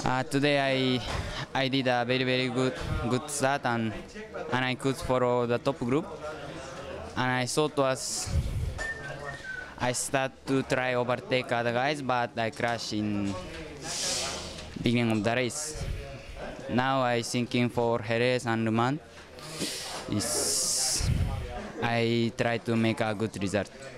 Today I did a very good start and I could follow the top group, and I thought I start to try overtake other guys, but I crashed in beginning of the race. Now I thinking for Jerez and Le Mans is I try to make a good result.